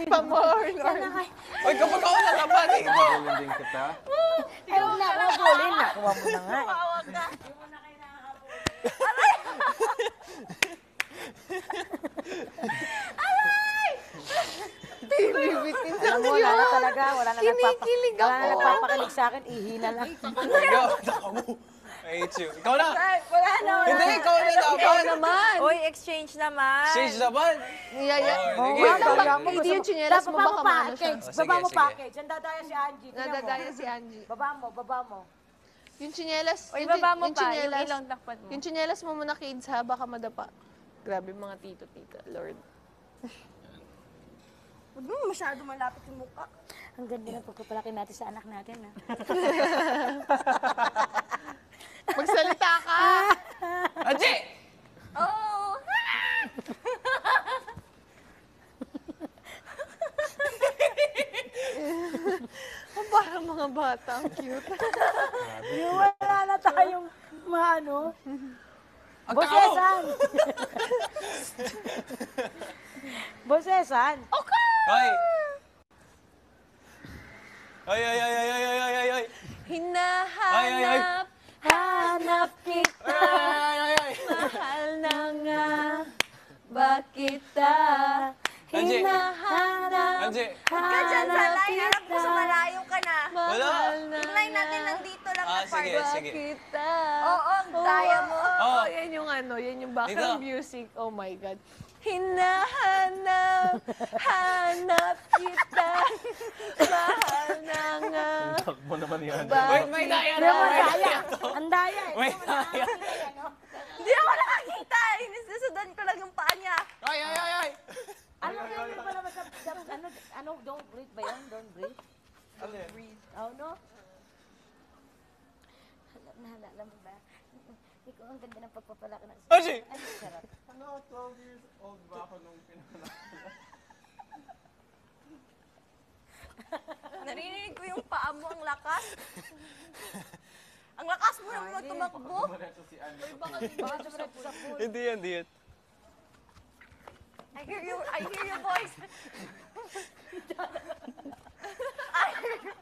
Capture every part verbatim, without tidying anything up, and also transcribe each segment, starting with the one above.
Pamorn. Uy, kapag ako nakapan, eh. Bulin din kita. Ay, huwag na ako bulin. Nakuha mo na nga. eh. Tawag ka. Binibitin sa Alam mo, wala na talaga. Wala na nagpapa Kinikilig wala na ako. nagpapakilig sa akin. Ihina lang. Ikaw, ako. I hate you. Ikaw na. Wala na, wala Hindi, ikaw na Ikaw dapat. naman. Uy, exchange naman. Change naman. Niyaya. Oh, sige. Wait lang, Kaya bak- hindi yung tsinelas mo, baka maano siya. Oh, sige, Baba mo sige. package. Ang dadaya si Angie. Tingnan mo. Nadadaya si Angie. Baba mo, baba mo. Yung tsinelas. Uy, yung, baba mo yung pa, yung tsinelas- ilong takpan mo. Yung tsinelas mo muna, kids, ha? Baka madapa. Grabe mga tito-tita, Lord. Huwag mo masyado malapit yung mukha. Ang ganda ng pagpapalaki natin sa anak natin, ha? Magsalita ka! Angie! Oh! Ang parang mga bata. Ang cute. Yung wala na tayong maano. Ang tao! Bosesan! Bosesan! Hoy! Ay, ay, ay, ay, ay, ay, ay, ay, ay. Hinahanap, hanap kita. Ay, ay, ay. Mahal na nga ba kita? Angie. Hinahanap, Angie. Ba't ka dyan sa line? Harap ko sa malayo ka na. Wala. Yung line natin nandito lang Ah, na part. sige, sige. Kita. Oo, ang daya mo. Oo, Oh. yan yung ano, yan yung background Dito. music. Oh my God. Hinahanap, hanap kita. Mahal na nga. Takbo naman yan. Wait, may daya na. Yung ang May daya! daya to. Ang daya eh! May daya. Hindi ako nakakita. Inisusundan ko lang yung paa niya. Ay, ay, ay, ay. Ano yung pa naman sa, sa, ano, ano, don't breathe ba yan? Don't breathe? Ano yan? Oh, no? Hala- Nahalala mo ba? Ikaw ang ganda ng pagpapalaki ng Angie! Ay, sarap. Ano, twelve years old ba ako nung pinanganak? Narinig ko yung paa mo, ang lakas. Ang lakas mo naman tumakbo. Diretso si Annie. Hindi yan, hindi yan. I hear you, I hear your voice. I hear you.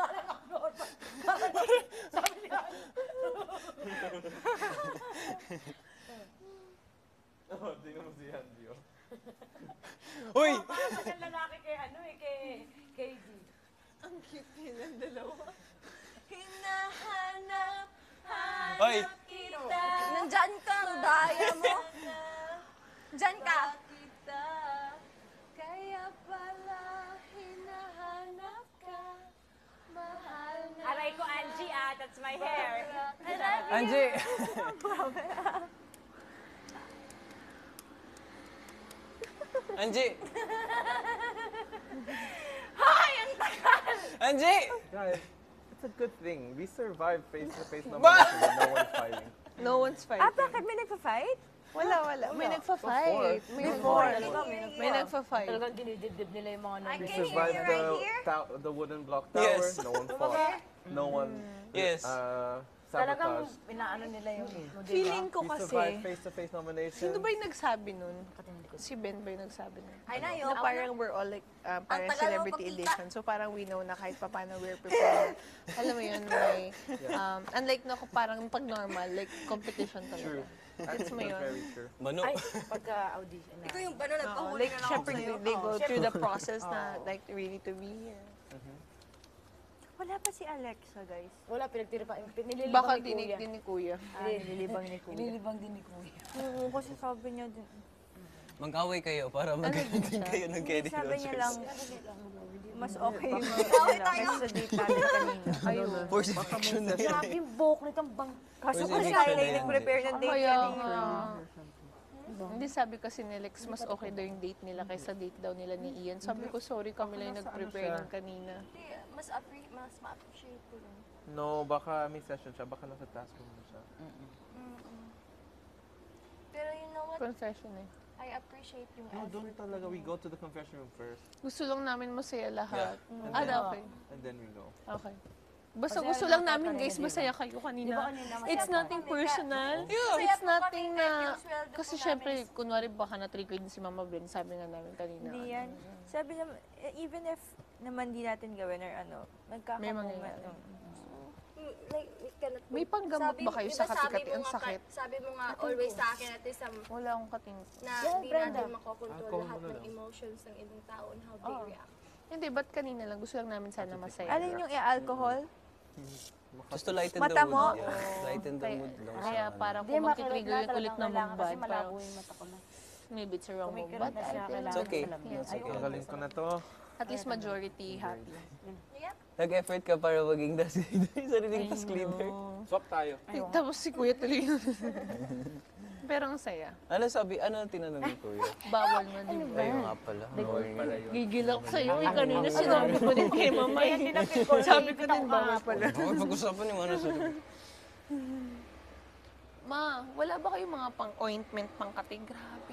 Oh, tingnan mo si Angie, oh. Uy! Parang kasi lalaki kay, ano eh, kay, kay G. Ang cute nilang dalawa. Hinahanap, Uy! hanap kita. Nandyan ka, ang daya mo. Diyan ka. Kita, kaya pala hinahanap ka. Mahal na. Aray ko, Angie, ah. That's my hair. Angie! Angie! Hoy, ang tagal. Angie! Guys, it's a good thing. We survived face-to-face naman Ba- with no one fighting. No one's Ah, fighting. bakit may nagpa-fight? Wala, wala. May nagfa-fight. May Before. nagfa-fight. May nagfa-fight. Talagang dinidibdib nila yung mga I nandun. We can hear survived you the, right here. ta- the wooden block tower. Yes. No one fought. No one Yes. uh, Talagang sabotaged. inaano nila yung modelo. Feeling ko We kasi, survived face-to-face nominations. sino ba yung nagsabi nun? Si Ben ba yung nagsabi nun? Ay, na yun. Na parang we're all like, um, parang tagal mo celebrity pagkita. edition. So parang we know na kahit pa paano we're prepared. Alam mo yun, may, um, unlike na ako parang pag normal, like competition True. talaga. It's mo That's yun. very true. Mano. Ay, pagka-audition na. Ikaw yung ano, Oo, nagpahuli like, na lang ako syempre, sa'yo. they go through the process na, like, really to be here. Wala pa si Alexa, guys. Wala, pinagtiripa. Nililibang Baka ni dinig Kuya. din ni Kuya. Ah, nililibang ni Kuya. Nililibang din ni Kuya. Oo, kasi sabi niya din. Mag-away kayo para magkaroon kayo ng Kenny Sabi niya Rogers. lang, mas okay yung away tayo sa date natin kanina. Ayun. Force eviction na yun. Grabe yung buhok nitong bang... Kaso Where's kasi the kaya picture na na yun? nag-prepare ng date Kaya kanina. nga. Hindi, sabi kasi ni Lex, mas okay daw yung date nila kaysa date daw nila ni Ian. Sabi ko, sorry, kami lang yung nag-prepare ng kanina. Hindi, Mas, appre- mas ma-appreciate ko yun. No, baka may session siya. Baka nasa task room na siya. Pero you know what? Confession eh. I appreciate yung No, doon effort. talaga. We go to the confession room first. Gusto lang namin masaya lahat. And Ah, then- okay. And then we go. Okay. Basta Masaya gusto rin lang ang namin tatay guys, nila, di ba? masaya kayo Di ba kanina. kanina masaya It's pa? nothing personal. Masaya It's po nothing kami na... kahit yung sweldo po Kasi namin syempre, is- kunwari baka na-trigger din si Mama Bren, sabi nga namin kanina. Hindi yan. Sabi naman, eh, even if naman di natin gawin or ano, May nagkakamoment. mangyayari. Mm, like, we cannot May panggamot Sabi ba mo- kayo di sa ba sabi kati-kati mo ang nga, sakit? Sabi mo nga always sa akin at least um, Wala akong kating... na Yeah, di Brenda. natin makokontrol Alcohol lahat mo na ng lang. emotions ng ibang tao and how they Oo. react. Hindi, ba't kanina lang? Gusto lang namin sana masaya. Alin yung i-alcohol? Just to lighten Mata the mo? mood. Yeah. Lighten the Kaya, mood lang. kaya sa- parang Hindi, kung makirot magti-trigger na yun talagang ulit na kailangan kasi magbad, malabo parang yung mata ko na. maybe it's a wrong move. Kumikirot But na siya, I kailangan It's okay. sa salamin. Yes. It's okay. Magaling ko na to. At least majority happy. Nag-effort ka para maging task leader. Yung sariling task leader. Swap tayo. Tapos si Kuya tuloy yun. Pero ang saya. Ano sabi, ano ang tinanong ni Kuya? Bawal nga, di ba? Ayun nga pala. Gigil ako sa'yo. Eh, kanina sinabi ko din kay Mama. eh. Sabi ko din, bawal pala. Bakit pag-usapan yung ano sa... Ma, wala ba kayong mga pang-ointment, pang-kati? Grabe.